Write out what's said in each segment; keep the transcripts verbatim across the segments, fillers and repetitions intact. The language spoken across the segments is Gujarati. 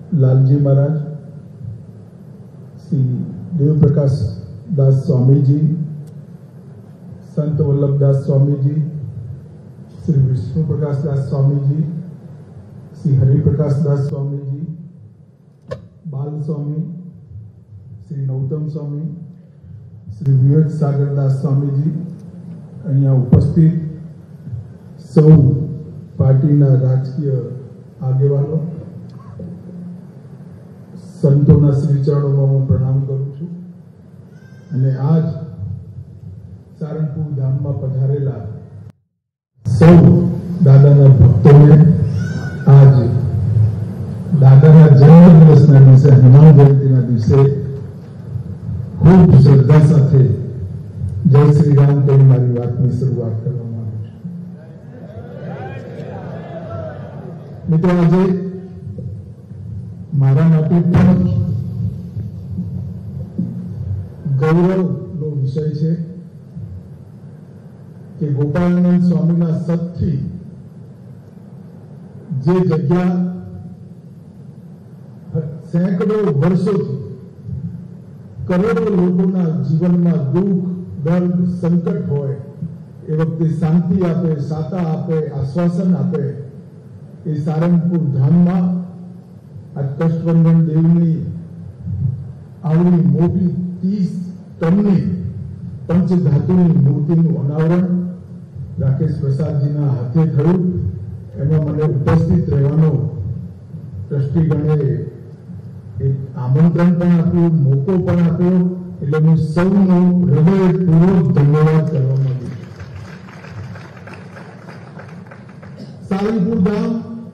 लालजी महाराज, श्री देवप्रकाश दास स्वामी जी, संत वल्लभदास स्वामी जी, श्री विष्णु प्रकाश दास स्वामी जी, श्री हरिप्रकाश दास स्वामी जी, बाल स्वामी, श्री नौतम स्वामी, श्री विवेक सागर दास स्वामी जी, अहींया उपस्थित सौ पार्टीना राजकीय आगेवानो, संतोना श्रीचरणों में प्रणाम करूं छूं अने आज सारंगपुर धाम में पधारेला सौ दादाना भक्तों ने आज दादाना जन्मदिवसना दिवसे हनुमान जयंतीना दिवसे खूब श्रद्धा साथे जय श्री राम कही मारी वातनी शुरुआत करवामां आवी छे। मित्रों, आज मारा माटे पण गौरवनो विषय छे कि गोपालानंद स्वामीना सतथी जे जग्या सैकड़ों वर्षोथी करोड़ों लोकोना जीवनमां दुख, दर्द, संकट होय ए वखते शांति आपे, साता आपे, आश्वासन आपे ए सारंगपुर धाममां आज कष्टबंधन देवनी आवड़ी मोटी तीस टननी पंचधातुनी मूर्तिનું અનાવરણ રાકેશ પ્રસાદજીના હાથે થયું। એમાં મને ઉપસ્થિત રહેવાનો ટ્રસ્ટીગણે એક આમંત્રણ પણ આપ્યું, મોકો પણ આપ્યો, એટલે હું સૌનો હૃદયપૂર્વક ધન્યવાદ કરવા માંગુ છું। સારંગપુર ધામ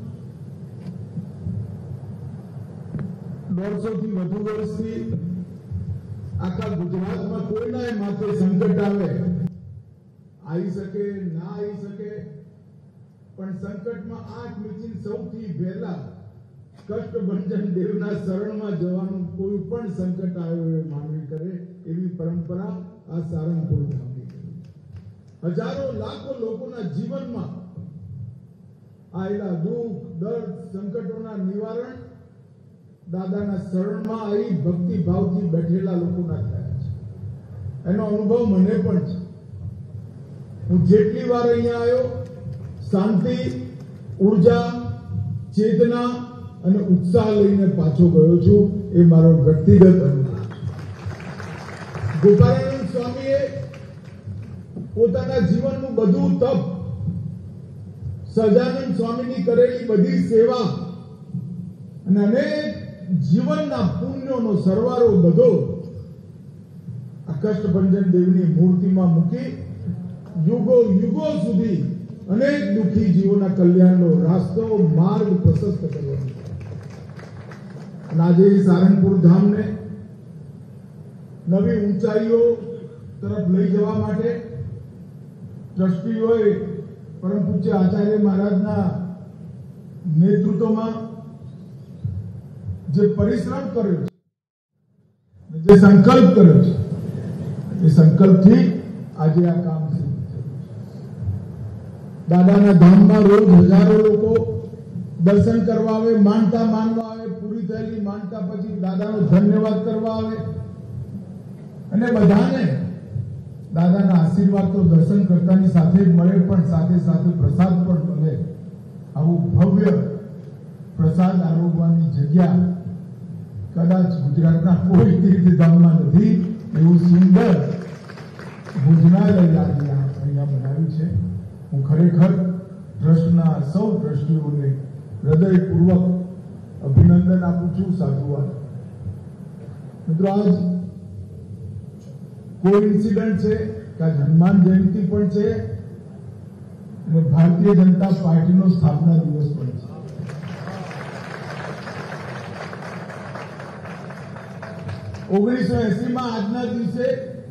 दौड़सौ थी વધુ વર્ષથી આખા ગુજરાતમાં કોઈના માથે સંકટ આવે આવી શકે ના આવી શકે, પણ સંકટમાં આંખ મીચીને સૌથી પહેલા કષ્ટભંજન દેવના શરણમાં જવાનું કોઈ પણ સંકટ આવ્યો એ માનવી કરે એવી પરંપરા આ સારંગપુર ધામની છે। હજારો લાખો લોકોના જીવનમાં આયેલા દુઃખ, દર્દ, સંકટોના નિવારણ દાદાના શરણમાં આવી ભક્તિ ભાવથી બેઠેલા લોકોના થયા છે। એનો અનુભવ મને પણ છે। હું જેટલી વાર અહીંયા આવ્યો શાંતિ, ઉર્જા, ચેતના અને ઉત્સાહ લઈને પાછો ગયો છું। એ મારો વ્યક્તિગત અનુભવ છે। ગોપાલાનંદ સ્વામીએ પોતાના જીવનનું બધું તપ, સહજાનંદ સ્વામીની કરેલી બધી સેવા અને અનેક जीवनना पुण्योनो सरवारो बधो आ कष्टभंजन देवनी मूर्तिमां मूकी युगो युगो सुधी अनेक दुखी जीवोना कल्याणनो रास्तो मार्ग प्रशस्त करवानो। आज सारंगपुर धाम ने नवी ऊंचाईओ तरफ लई जवा माटे ट्रस्टीओए परम पूज्य आचार्य महाराजना नेतृत्वमां जे परिश्रम कर्यो छे, जे संकल्प कर्यो छे, ए संकल्पथी आजे आ काम सिद्ध थयुं छे। दादाना धाममां रोज हजारो लोको दर्शन करवा आवे, मानता मानवा आवे, पूरी थयेली मानता पछी दादानो धन्यवाद करवा आवे अने बधाने दादाना आशीर्वाद तो दर्शन करतानी साथे ज मळे, पण साथे साथे प्रसाद पण मळे। आवुं भव्य प्रसाद आरोगवानी जग्या कदाच गुजरातना कोई तीर्थधाममां नथी एवुं सुंदर भोजनालय आज अहींया बनाव्युं छे। હું ખરેખર ટ્રસ્ટના સૌ ટ્રસ્ટીઓને હૃદયપૂર્વક અભિનંદન આપું છું, સાધુવાદ। મિત્રો, આજ કોઇન્સિડન્ટ છે કે આજ હનુમાન જયંતિ પણ છે અને ભારતીય જનતા પાર્ટીનો સ્થાપના દિવસ પણ છે। ઓગણીસો એસી માં આજના દિવસે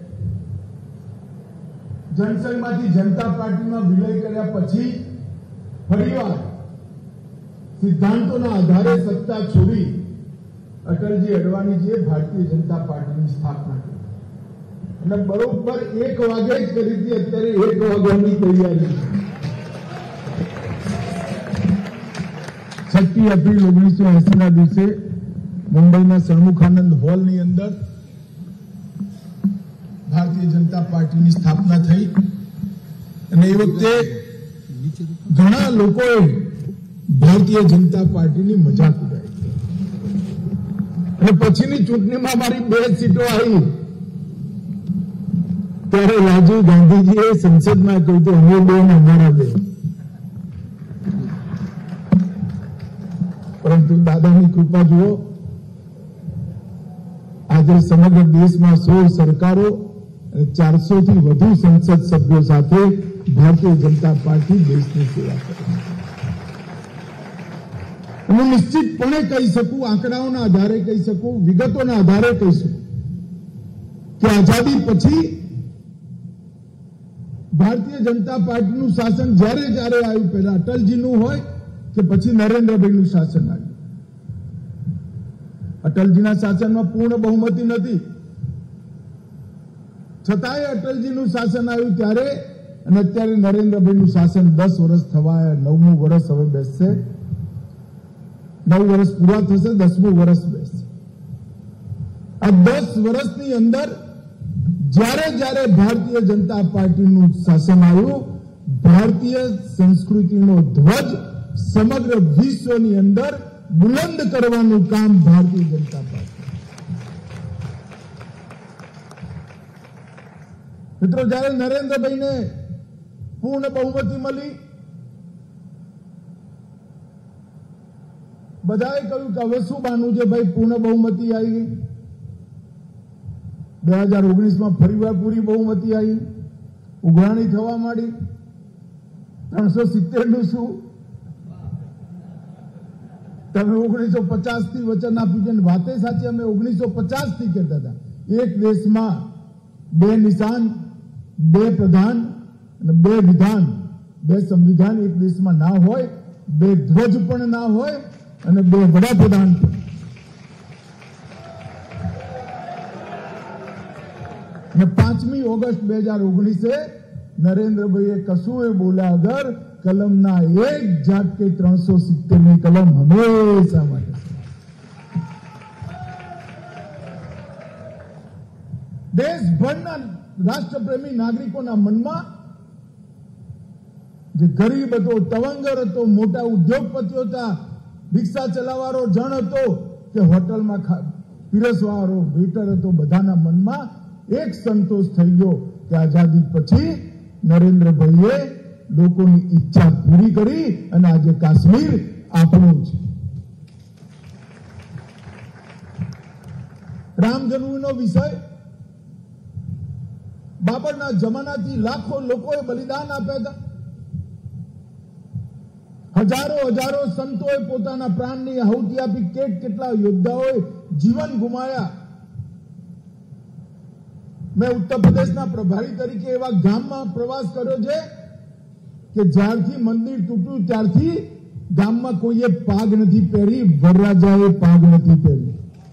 जनसंघमांथी जनता पार्टीमां विलय कर्या पछी फरीवार सिद्धांतोना आधारे सत्ता छोड़ी अटलजी अडवाणीजीए भारतीय जनता पार्टीनी स्थापना करी અને બરોબર એક વાગે જ કરી હતી। અત્યારે એક વાગ્યાની તૈયારી। छठी एप्रिल ओगनीसो एसी ना दिवसे मुंबईना सन्मुखानंद हॉल नी अंदर भारतीय जनता पार्टी की स्थापना थई અને એ વખતે ઘણા લોકોએ ભારતીય જનતા પાર્ટીની મજાક ઉડાવી અને પછીની ચૂંટણીમાં મારી બે સીટો આવી ત્યારે રાજીવ ગાંધીજીએ સંસદમાં કહ્યું કે અમે બે ને અમારા બે, પરંતુ દાદાની કૃપા જુઓ, આજે સમગ્ર દેશમાં સોળ સરકારો ચારસો थी વધુ संसद सभ्यों સાથે भारतीय जनता पार्टी देश की सेवा करे। હું નિશ્ચિતપણે કહી શકું, આંકડાઓના આધારે કહી શકું, વિગતોના આધારે કહી શકું કે આઝાદી પછી ભારતીય जनता પાર્ટીનું શાસન જ્યારે જ્યારે આવ્યું, પહેલા અટલજીનું હોય કે પછી નરેન્દ્રભાઈનું શાસન આવ્યું। અટલજીના શાસનમાં પૂર્ણ બહુમતી નથી, છતાંય અટલજીનું શાસન આવ્યું ત્યારે અને અત્યારે નરેન્દ્રભાઈનું શાસન દસ વર્ષ થવા, નવમું વર્ષ હવે બેસશે, નવ વર્ષ પૂરા થશે, દસમું વર્ષ બેસશે। આ દસ વર્ષની અંદર જ્યારે જ્યારે ભારતીય જનતા પાર્ટીનું શાસન આવ્યું, ભારતીય સંસ્કૃતિનો ધ્વજ સમગ્ર વિશ્વની અંદર બુલંદ કરવાનું કામ ભારતીય જનતા પાર્ટી। મિત્રો, જ્યારે નરેન્દ્રભાઈને પૂર્ણ બહુમતી મળી, બધાએ કહ્યું કે હવે શું બાનું છે ભાઈ, પૂર્ણ બહુમતી આવી ગઈ। બે હજાર ઓગણીસ માં ફરીવાર પૂરી બહુમતી આવી, ઉઘરાણી થવા માંડી। ત્રણસો સિત્તેર નું શું, તમે ઓગણીસો પચાસ થી વચન આપ્યું છે, વાતે સાચી, અમે ઓગણીસો પચાસ થી કહેતા હતા એક દેશમાં બે નિશાન, બે પ્રધાન અને બે વિધાન, બે સંવિધાન એક દેશમાં ના હોય, બે ધ્વજ પણ ના હોય અને બે વડાપ્રધાન પણ। અને પાંચમી ઓગસ્ટ બે હજાર ઓગણીસે નરેન્દ્રભાઈએ કશું એ બોલ્યા વગર કલમના એક ઝાટકે ત્રણસો સિત્તેર ની કલમ હંમેશા માટે દેશભરના રાષ્ટ્રપ્રેમી નાગરિકોના મનમાં જે ગરીબ હતો, તવંગર હતો, મોટા ઉદ્યોગપતિઓ હતા, રિક્ષા ચલાવવાનો જણ હતો કે હોટલમાં પીરસવાળો વેટર હતો, બધાના મનમાં એક સંતોષ થઈ ગયો કે આઝાદી પછી નરેન્દ્રભાઈએ લોકોની ઈચ્છા પૂરી કરી અને આજે કાશ્મીર આપણું છે। રામ જન્મભૂમિનો વિષય બાબરના જમાનાથી લાખો લોકોએ બલિદાન આપ્યા હતા, હજારો હજારો સંતોએ પોતાના પ્રાણની આહુતિ આપી, કેટ કેટલા યોદ્ધાઓએ જીવન ગુમાયા। મેં ઉત્તર પ્રદેશના પ્રભારી તરીકે એવા ગામમાં પ્રવાસ કર્યો છે કે જ્યારથી મંદિર તૂટ્યું ત્યારથી ગામમાં કોઈએ પાગ નથી પહેરી, વરરાજાએ પાગ નથી પહેરી,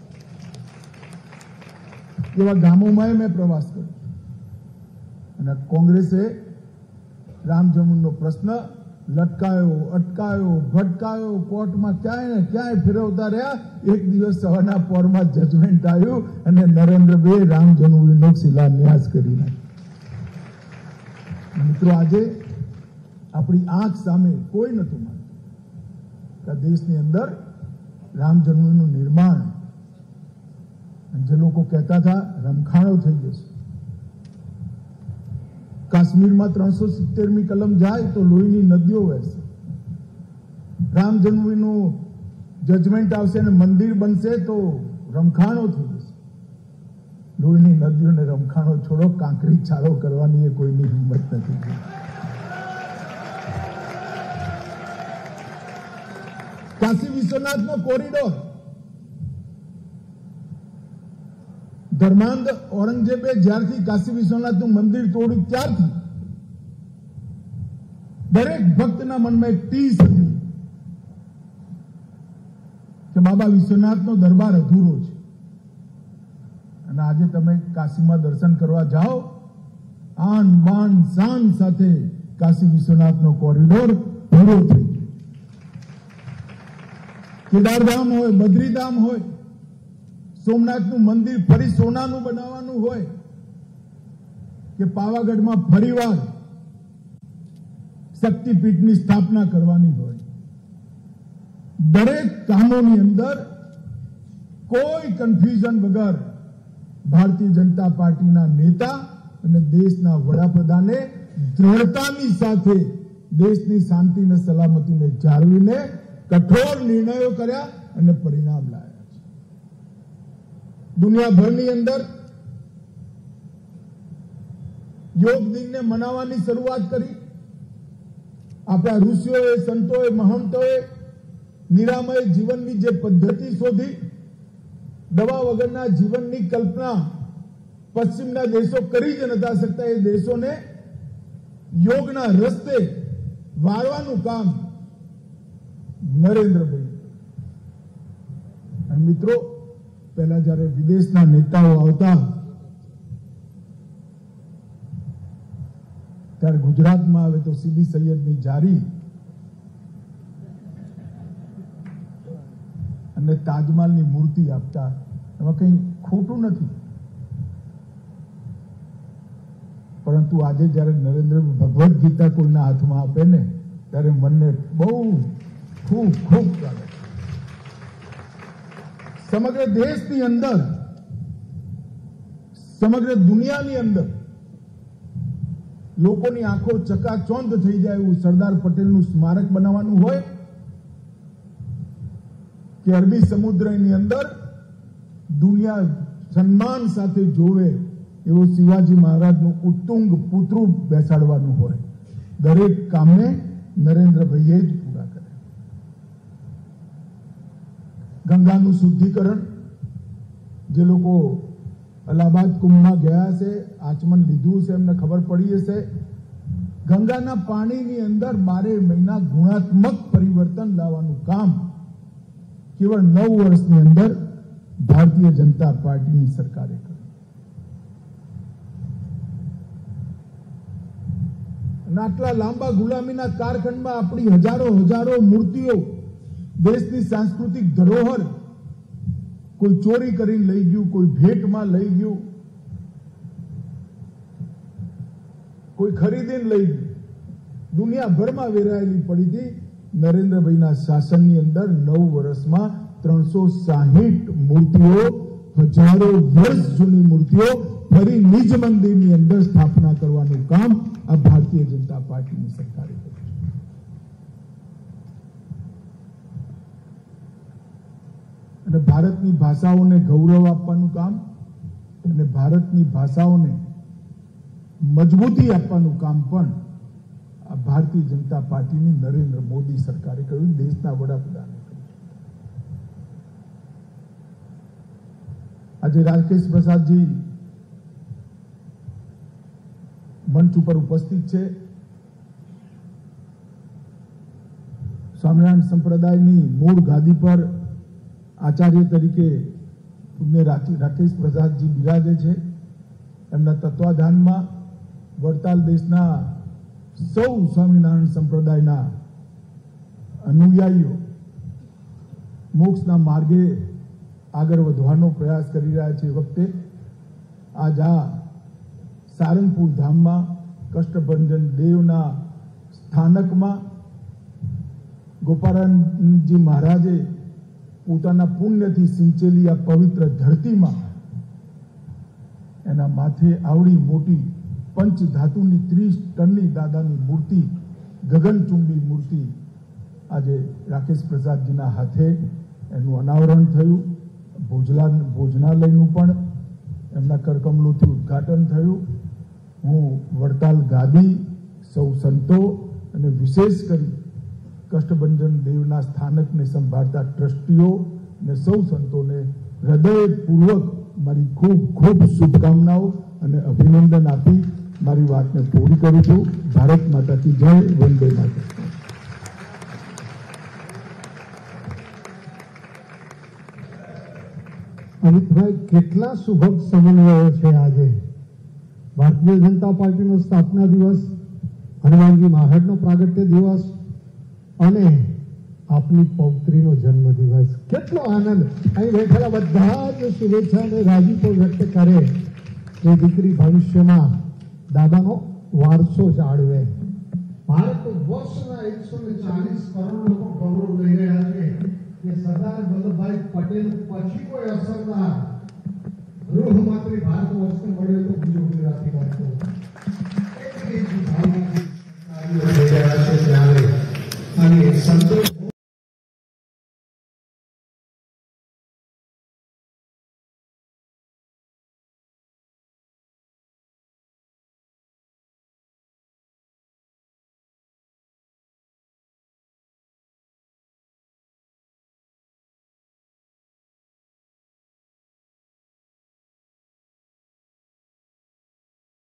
એવા ગામોમાં મેં પ્રવાસ કર્યો। અને કોંગ્રેસે રામ જન્મભૂમિનો પ્રશ્ન લટકાયો, અટકાયો, ભટકાયો, કોર્ટમાં ક્યાંય ને ક્યાંય ફેરવતા રહ્યા। એક દિવસ સવારના પોરમાં જજમેન્ટ આવ્યું અને નરેન્દ્રભાઈ રામ જન્મભૂમિનો શિલાન્યાસ કરી નાખ્યો। મિત્રો, આજે આપણી આંખ સામે કોઈ નતું માનતું કે દેશની અંદર રામ જન્મભૂમિનું નિર્માણ, જે લોકો કહેતા હતા રમખાણો થઈ જશે, કાશ્મીરમાં ત્રણસો સિત્તેરમી કલમ જાય તો લોહીની નદીઓ વહેશે, રામ જન્મભૂમિનું જજમેન્ટ આવશે અને મંદિર બનશે તો રમખાણો થઈ જશે। લોહીની નદીઓને રમખાણો છોડો, કાંકરી ચાળો કરવાની એ કોઈની હિંમત નથી। કાશી વિશ્વનાથનો કોરિડોર, ધર્માંધ ઔરંગઝેબે જ્યારથી કાશી વિશ્વનાથનું મંદિર તોડ્યું ત્યારથી દરેક ભક્તના મનમાં એક ટીસ હતી કે બાબા વિશ્વનાથનો દરબાર અધૂરો છે। અને આજે તમે કાશીમાં દર્શન કરવા જાઓ, આન બાન શાન સાથે કાશી વિશ્વનાથનો કોરિડોર પૂરો થઈ ગયો। કેદારધામ હોય, બદ્રીધામ હોય, સોમનાથનું મંદિર ફરી સોનાનું બનાવવાનું હોય કે પાવાગઢમાં ફરીવાર શક્તિપીઠની સ્થાપના કરવાની હોય, દરેક કામોની અંદર કોઈ કન્ફ્યુઝન વગર ભારતીય જનતા પાર્ટીના નેતા અને દેશના વડાપ્રધાને દ્રઢતાની સાથે દેશની શાંતિ અને સલામતીને જાળવીને કઠોર નિર્ણયો કર્યા અને પરિણામ લાવ્યા છે. દુનિયાભરની અંદર યોગ દિનને મનાવવાની શરૂઆત કરી. આપણા ઋષિઓએ, સંતોએ, મહંતોએ નિરામય જીવનની જે પદ્ધતિ શોધી, દવા વગરના જીવનની કલ્પના પશ્ચિમના દેશો કરી જ નતા શકતા, એ દેશોને યોગના રસ્તે વાળવાનું કામ નરેન્દ્રભાઈ. અને મિત્રો, પહેલા જયારે વિદેશના નેતાઓ આવતા ત્યારે ગુજરાતમાં આવે તો સીદી સૈયદની જારી અને તાજમહાલની મૂર્તિ આપતા. એમાં કંઈ ખોટું નથી, પરંતુ આજે જયારે નરેન્દ્ર ભગવદ્ ગીતા કોઈના હાથમાં આપે ને ત્યારે મનને બહુ ખૂબ ખૂબ ચાલે. સમગ્ર દેશની અંદર, સમગ્ર દુનિયાની અંદર લોકોની આંખો ચકાચોંધ થઈ જાય એવું સરદાર પટેલનું સ્મારક બનાવવાનું હોય કે અરબી સમુદ્રની અંદર દુનિયા સન્માન સાથે જોવે એવો શિવાજી મહારાજનું ઉત્તુંગ પુતળું બેસાડવાનું હોય, દરેક કામને નરેન્દ્રભાઈએ જ પૂરા કર્યા. ગંગાનું શુદ્ધિકરણ, જે લોકો અલ્હાબાદ કુંભમાં ગયા હશે, આચમન લીધું હશે, એમને ખબર પડી હશે, ગંગાના પાણીની અંદર બારે મહિના ગુણાત્મક પરિવર્તન લાવવાનું કામ કેવળ નવ વર્ષની અંદર ભારતીય જનતા પાર્ટીની સરકારે કર્યું. આટલા લાંબા ગુલામીના કાળખંડમાં આપણી હજારો હજારો મૂર્તિઓ, દેશની સાંસ્કૃતિક ધરોહર કોઈ ચોરી કરીને લઈ ગયું, કોઈ ભેટમાં લઈ ગયું, કોઈ ખરીદીને લઈ ગયું, દુનિયાભરમાં વેરાયેલી પડી હતી. નરેન્દ્રભાઈના શાસનની અંદર નવ વર્ષમાં ત્રણસો સાહીઠ મૂર્તિઓ, હજારો વર્ષ જૂની મૂર્તિઓ ફરી નિજ મંદિરની અંદર સ્થાપના કરવાનું કામ આ ભારતીય જનતા પાર્ટીની સરકારે કર્યું. અને ભારતની ભાષાઓને ગૌરવ આપવાનું કામ અને ભારતની ભાષાઓને મજબૂતી આપવાનું કામ પણ આ ભારતીય જનતા પાર્ટીની નરેન્દ્ર મોદી સરકારે કર્યું, દેશના વડાપ્રધાને કર્યું. આજે રાકેશ પ્રસાદજી મંચ ઉપર ઉપસ્થિત છે. સ્વામિનારાયણ સંપ્રદાયની મૂળ ગાદી પર આચાર્ય તરીકે પૂજ્ય રાકેશ પ્રસાદજી બિરાજે છે. એમના તત્વાધાનમાં વડતાલ દેશના સૌ સ્વામિનારાયણ સંપ્રદાયના અનુયાયીઓ મોક્ષના માર્ગે આગળ વધવાનો પ્રયાસ કરી રહ્યા છે. વખતે આજ આ સારંગપુર ધામમાં કષ્ટભંજન દેવના સ્થાનકમાં ગોપાળાનંદજી મહારાજે પોતાના પુણ્યથી સિંચેલી આ પવિત્ર ધરતીમાં એના માથે આવડી મોટી પંચ ધાતુની ત્રીસ ટનની દાદાની મૂર્તિ, ગગનચુંબી મૂર્તિ આજે રાકેશ પ્રસાદજીના હાથે એનું અનાવરણ થયું. ભોજલા ભોજનાલયનું પણ એમના કરકમલોથી ઉદ્ઘાટન થયું. હું વડતાલ ગાદી, સૌ સંતો અને વિશેષ કરી કષ્ટભંજન દેવના સ્થાનકને સંભાળતા ટ્રસ્ટીઓ અને સૌ સંતોને હૃદયપૂર્વક મારી ખૂબ ખૂબ શુભકામનાઓ અને અભિનંદન આપી મારી વાતને પૂરી કરું છું. ભારત માતા કી જય, વંદે માતરમ. અમિતભાઈ, કેટલા સુભગ સમન્વયો છે આજે. ભારતીય જનતા પાર્ટીનો સ્થાપના દિવસ, હનુમાનજી મહારાજનો પ્રાગટ્ય દિવસ અને આપની પૌત્રીનો જન્મદિવસ. કેટલો આનંદ. અહીં બેઠેલા બધા જ શુભેચ્છા અને રાજીપો વ્યક્ત કરે એ દીકરી ભવિષ્યમાં દાદાનો વારસો જાળવે. ભારત વર્ષના એકસો ને ચાલીસ કરોડ લોકો ગૌરવ લઈ રહ્યા છે કે સરદાર વલ્લભભાઈ પટેલ પછી કોઈ અસરદાર ગૃહમંત્રી ભારત વર્ષને મળ્યો તો બીજો ગુજરાતી કરતો. એટલી જ ભાવનાથી કાર્યો થઈ રહ્યા છે ત્યારે અને સંતોષ